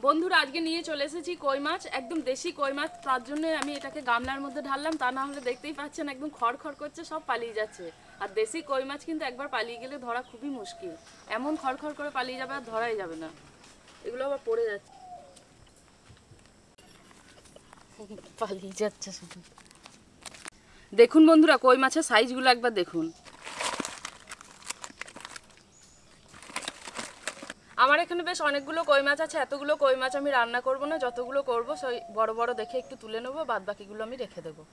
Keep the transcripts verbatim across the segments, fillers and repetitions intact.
বন্ধুরা আজকে নিয়ে চলে এসেছি কই মাছ, একদম দেশি কই মাছ। তার জন্য আমি এটাকে গামলার মধ্যে ঢাললাম, তা না হলে দেখতেই পাচ্ছেন একদম খড়খড় করছে, সব পালিয়ে যাচ্ছে। আর দেশি কই মাছ কিন্তু একবার পালিয়ে গেলে ধরা খুবই মুশকিল, এমন খড়খড় করে পালিয়ে যাবে আর ধরাই যাবে না। এগুলো আবার পড়ে যাচ্ছে, পালিয়ে যাচ্ছে শুধু। দেখুন বন্ধুরা, কই মাছের সাইজগুলো একবার দেখুন। আমার এখানে বেশ অনেকগুলো কই মাছ আছে। এতগুলো কই মাছ আমি রান্না করব না, যতগুলো করব সেই বড় বড় দেখে একটু তুলে নেবো, বাদ বাকিগুলো আমি রেখে দেবো।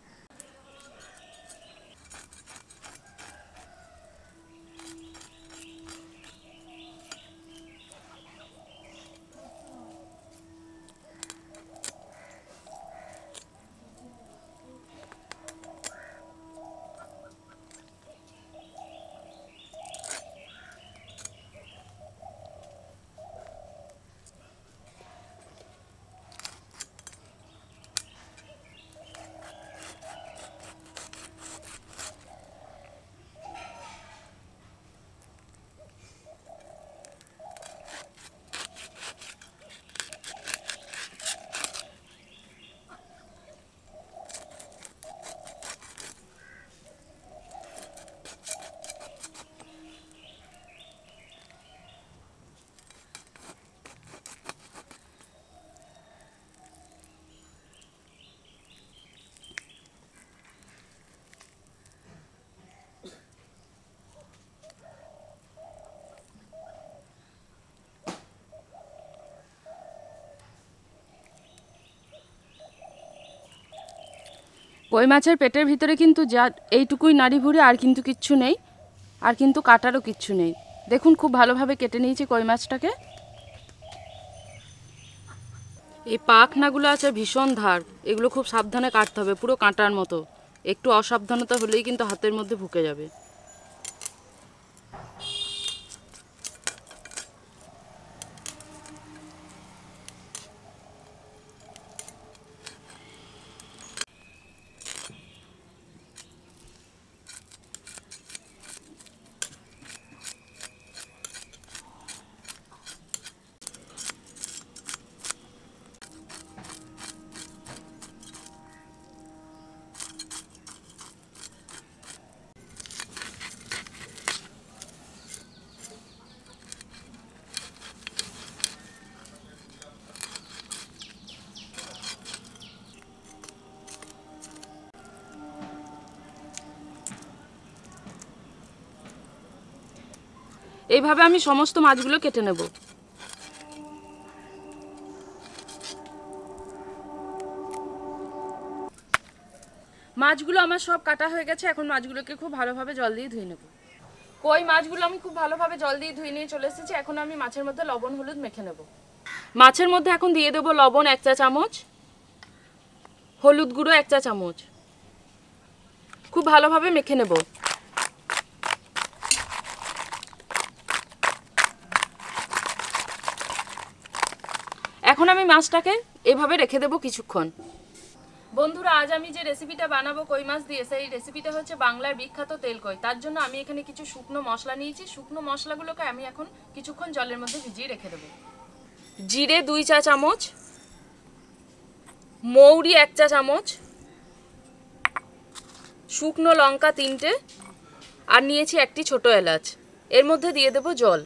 কই মাছের পেটের ভিতরে কিন্তু যা এইটুকুই নাড়ি ভুড়ি, আর কিন্তু কিচ্ছু নেই, আর কিন্তু কাটারও কিচ্ছু নেই। দেখুন খুব ভালোভাবে কেটে নিয়েছি কই মাছটাকে। এই পাখনাগুলো আছে ভীষণ ধার, এগুলো খুব সাবধানে কাটতে হবে, পুরো কাঁটার মতো। একটু অসাবধানতা হলেই কিন্তু হাতের মধ্যে ঢুকে যাবে। এইভাবে আমি সমস্ত মাছগুলো কেটে নেব। মাছগুলো আমার সব কাটা হয়ে গেছে, এখন মাছগুলোকে খুব ভালোভাবে জল দিয়ে ধুয়ে নেব। কই মাছগুলো আমি খুব ভালোভাবে জল দিয়ে ধুয়ে নিয়ে চলে এসেছি। এখন আমি মাছের মধ্যে লবণ হলুদ মেখে নেব। মাছের মধ্যে এখন দিয়ে দেবো লবণ এক চা চামচ, হলুদ গুঁড়ো এক চা চামচ, খুব ভালোভাবে মেখে নেব। এখন আমি মাছটাকে এভাবে রেখে দেবো কিছুক্ষণ। বন্ধুরা আজ আমি যে রেসিপিটা বানাবো কই মাছ দিয়ে, সেই রেসিপিটা হচ্ছে বাংলার বিখ্যাত তেল কই। তার জন্য আমি এখানে কিছু শুকনো মশলা নিয়েছি। শুকনো মশলাগুলোকে আমি এখন কিছুক্ষণ জলের মধ্যে ভিজিয়ে রেখে দেবো। জিরে দুই চা চামচ, মৌরি এক চা চামচ, শুকনো লঙ্কা তিনটে, আর নিয়েছি একটি ছোট এলাচ। এর মধ্যে দিয়ে দেব জল।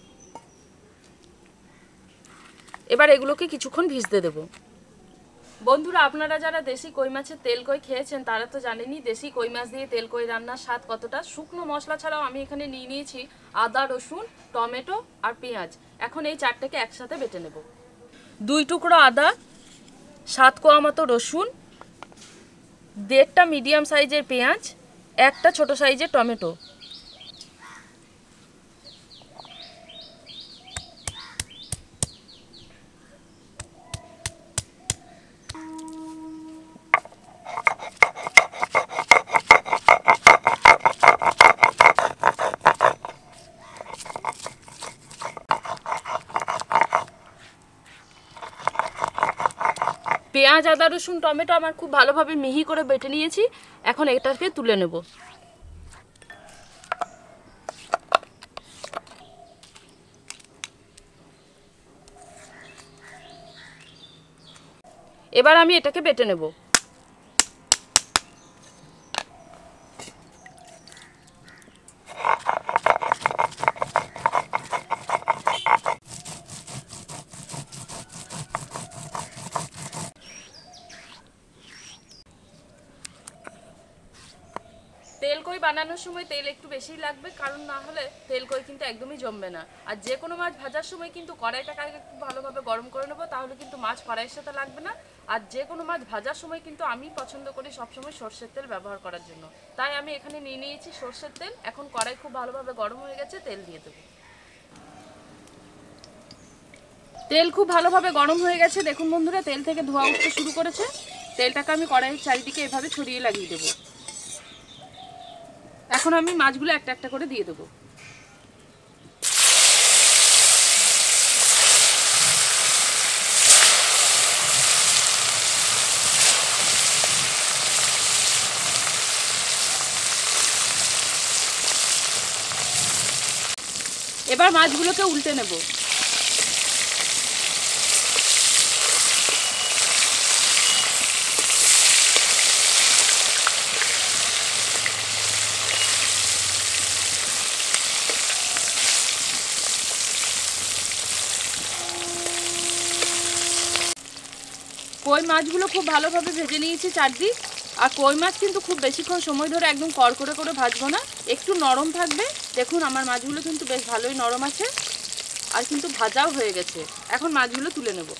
এবার এগুলোকে কিছুক্ষণ ভিজতে দেব। বন্ধুরা আপনারা যারা দেশি কই মাছের তেল কই খেয়েছেন তারা তো জানেনই দেশি কই মাছ দিয়ে তেল কই রান্নার স্বাদ কতটা। শুকনো মশলা ছাড়াও আমি এখানে নিয়ে নিয়েছি আদা, রসুন, টমেটো আর পেঁয়াজ। এখন এই চারটাকে একসাথে বেটে নেব। দুই টুকরো আদা, সাত কোয়া মতো রসুন, দেড়টা মিডিয়াম সাইজের পেঁয়াজ, একটা ছোট সাইজের টমেটো। পেঁয়াজ, আদা, রসুন, টমেটো আমার খুব ভালোভাবে মিহি করে বেটে নিয়েছি। এখন এটাকে তুলে নেব। এবার আমি এটাকে বেটে নেব। তেল কই বানানোর সময় তেল একটু বেশি লাগবে, কারণ না হলে তেল কই কিন্তু একদমই জমবে না। আর যে কোনো মাছ ভাজার সময় কিন্তু কড়াইটাকে আগে একটু ভালোভাবে গরম করে নেবো, তাহলে কিন্তু মাছ কড়াইয়ের সাথে লাগবে না। আর যে কোনো মাছ ভাজার সময় কিন্তু আমি পছন্দ করি সবসময় সর্ষের তেল ব্যবহার করার জন্য, তাই আমি এখানে নিয়ে নিয়েছি সর্ষের তেল। এখন কড়াই খুব ভালোভাবে গরম হয়ে গেছে, তেল দিয়ে দেবো। তেল খুব ভালোভাবে গরম হয়ে গেছে, দেখুন বন্ধুরা তেল থেকে ধোঁয়া উঠতে শুরু করেছে। তেলটাকে আমি কড়াইয়ের চারিদিকে এভাবে ছড়িয়ে লাগিয়ে দেবো। এখন আমি মাছগুলো একটা একটা করে দিয়ে দেবো। এবার মাছগুলোকে উল্টে নেব। কই মাছগুলো খুব ভালোভাবে ভেজে নিয়েছি চারদিক। আর কই মাছ কিন্তু খুব বেশিক্ষণ সময় ধরে একদম কড়কড়ে করে ভাজবো না, একটু নরম থাকবে। দেখুন আমার মাছগুলো কিন্তু বেশ ভালোই নরম আছে, আর কিন্তু ভাজাও হয়ে গেছে। এখন মাছগুলো তুলে নেব।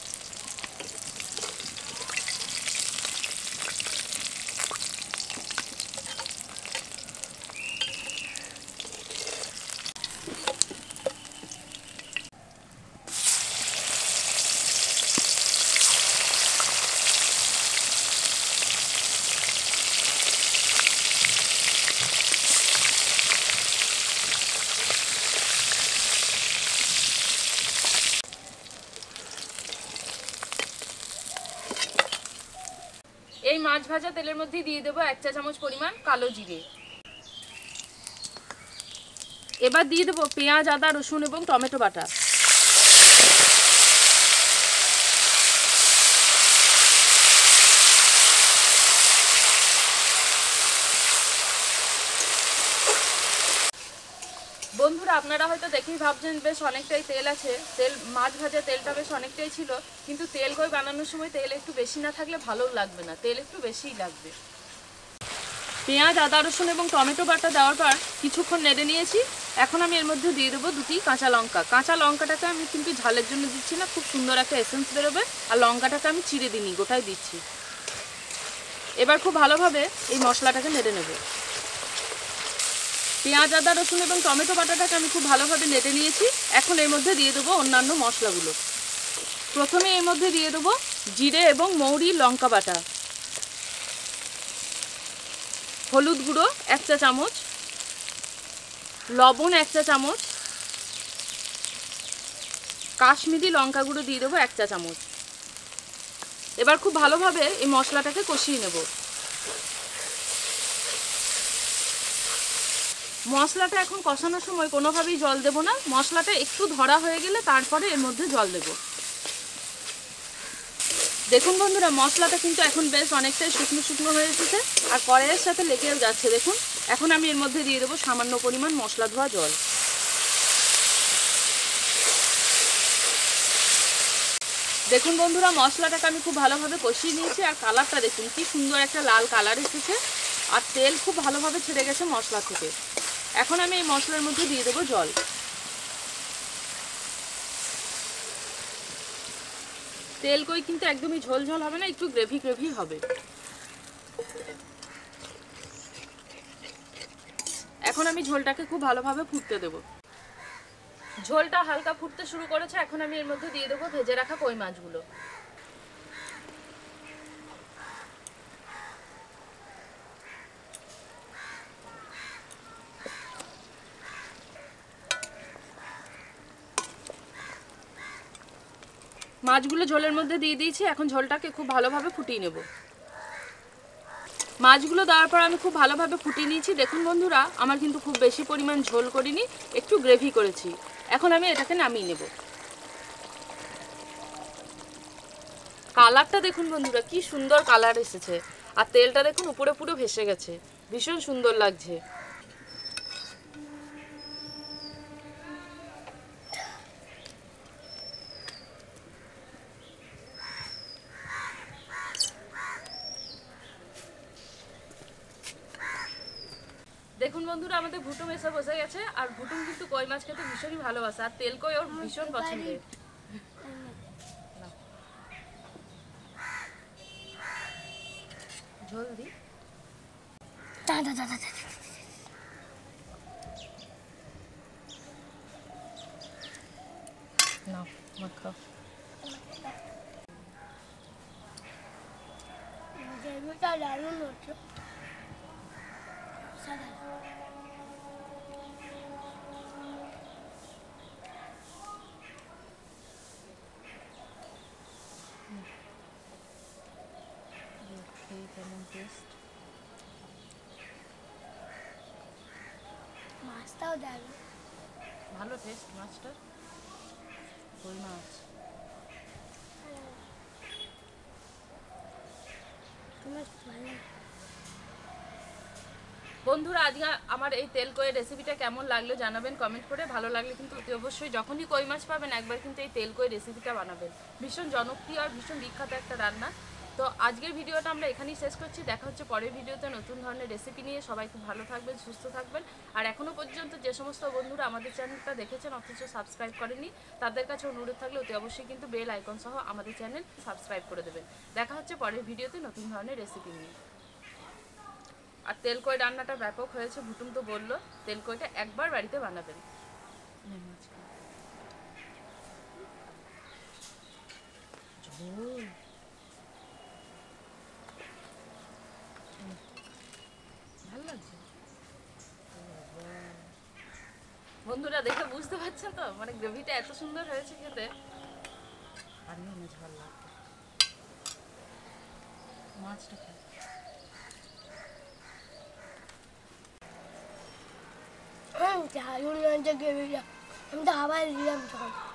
এই মাছ ভাজা তেলের মধ্যে দিয়ে দেবো এক চা চামচ পরিমাণ কালো জিরে। এবার দিয়ে দেবো পেঁয়াজ, আদা, রসুন এবং টমেটো বাটা। বন্ধুরা আপনারা হয়তো দেখেই ভাবছেন বেশ অনেকটাই তেল আছে, তেল মাছ ভাজা তেলটা বেশ অনেকটাই ছিল, কিন্তু তেল কই বানানোর সময় তেল একটু বেশি না থাকলে ভালো লাগবে না, তেল একটু বেশিই লাগবে। পেঁয়াজ, আদা, রসুন এবং টমেটো বাটা দেওয়ার পর কিছুক্ষণ নেড়ে নিয়েছি। এখন আমি এর মধ্যে দিয়ে দেবো দুটি কাঁচা লঙ্কা। কাঁচা লঙ্কাটাকে আমি কিন্তু ঝালের জন্য দিচ্ছি না, খুব সুন্দর একটা এসেন্স বেরোবে। আর লঙ্কাটাকে আমি চিড়ে দিইনি, গোটাই দিচ্ছি। এবার খুব ভালোভাবে এই মশলাটাকে নেড়ে নেব। পেঁয়াজ, আদা, রসুন এবং টমেটো বাটাটাকে আমি খুব ভালোভাবে নেড়ে নিয়েছি। এখন এর মধ্যে দিয়ে দেবো অন্যান্য মশলাগুলো। প্রথমে এর মধ্যে দিয়ে দেবো জিরে এবং মৌরি লঙ্কা বাটা, হলুদ গুঁড়ো এক চা চামচ, লবণ এক চা চামচ, কাশ্মীরি লঙ্কা গুঁড়ো দিয়ে দেবো এক চা চামচ। এবার খুব ভালোভাবে এই মশলাটাকে কষিয়ে নেব। মশলাটা এখন কষানোর সময় কোনোভাবেই জল দেব না, মশলাটা একটু ধরা হয়ে গেলে তারপরে এর মধ্যে জল দেব। দেখুন বন্ধুরা মশলাটা কিন্তু এখন বেশ অনেকটাই শুকনো শুকনো হয়ে এসেছে, আর কড়াইয়ের সাথে লেগেও যাচ্ছে। দেখুন এখন আমি এর মধ্যে দিয়ে দেবো সামান্য পরিমাণ মশলা ধোয়া জল। দেখুন বন্ধুরা মশলাটাকে আমি খুব ভালোভাবে কষিয়ে নিয়েছি, আর কালারটা দেখুন কি সুন্দর একটা লাল কালার এসেছে, আর তেল খুব ভালোভাবে ছেড়ে গেছে মশলা থেকে। এখন আমি এই মশলার মধ্যে দিয়ে দেবো জল। তেল কই কিন্তু একদমই ঝোল ঝোল হবে না, একটু গ্রেভি গ্রেভি হবে। এখন আমি ঝোলটাকে খুব ভালোভাবে ফুটতে দেব। ঝোলটা হালকা ফুটতে শুরু করেছে, এখন আমি এর মধ্যে দিয়ে দেবো ভেজে রাখা কই মাছগুলো। মাছগুলো ঝোলের মধ্যে দিয়ে দিয়েছি, এখন ঝোলটাকে খুব ভালোভাবে ফুটিয়ে নেব। মাছগুলো দেওয়ার পর আমি খুব ভালোভাবে ফুটিয়ে নিয়েছি। দেখুন বন্ধুরা আমার কিন্তু খুব বেশি পরিমাণ ঝোল করিনি, একটু গ্রেভি করেছি। এখন আমি এটাকে নামিয়ে নেব। কালারটা দেখুন বন্ধুরা, কি সুন্দর কালার এসেছে, আর তেলটা দেখুন উপরে পুরো ভেসে গেছে, ভীষণ সুন্দর লাগছে। দেখুন বন্ধুরা, আমাদের ভুটুম এসে বসে গেছে, আর ভুটুম কিন্তু কই মাছ খেতে ভীষণই ভালোবাসে, আর তেল কই ওর ভীষণ পছন্দের। ঝোল দি নাও মাখাও। কেমন টেস্ট, মাছটাও দারুণ ভালো টেস্ট মাছটার, কই মাছ। বন্ধুরা আজকে আমার এই তেল কইয়ের রেসিপিটা কেমন লাগলো জানাবেন কমেন্ট করে। ভালো লাগলে কিন্তু অতি অবশ্যই যখনই কই মাছ পাবেন একবার কিন্তু এই তেল কই রেসিপিটা বানাবেন। ভীষণ জনপ্রিয় আর ভীষণ বিখ্যাত একটা রান্না। তো আজকের ভিডিওটা আমরা এখানেই শেষ করছি। দেখা হচ্ছে পরের ভিডিওতে নতুন ধরনের রেসিপি নিয়ে। সবাই খুব ভালো থাকবেন, সুস্থ থাকবেন। আর এখনও পর্যন্ত যে সমস্ত বন্ধুরা আমাদের চ্যানেলটা দেখেছেন অথচ সাবস্ক্রাইব করেননি, তাদের কাছে অনুরোধ থাকলে অতি অবশ্যই কিন্তু বেল আইকন সহ আমাদের চ্যানেল সাবস্ক্রাইব করে দেবেন। দেখা হচ্ছে পরের ভিডিওতে নতুন ধরনের রেসিপি নিয়ে। আর তেল কই রান্নাটা ব্যাপক হয়েছে, ভুটুম তো বললো তেল কইটা একবার বাড়িতে বানাবেন। ভালো লাগছে বন্ধুরা, দেখে বুঝতে পারছেন তো, মানে গ্রেভিটা এত সুন্দর হয়েছে খেতে। আর নিয়ে ঝাল লাগবে, মাছটা খাই। ঝাল গ্রেভিটা আমি তো আবার দিলাম তখন।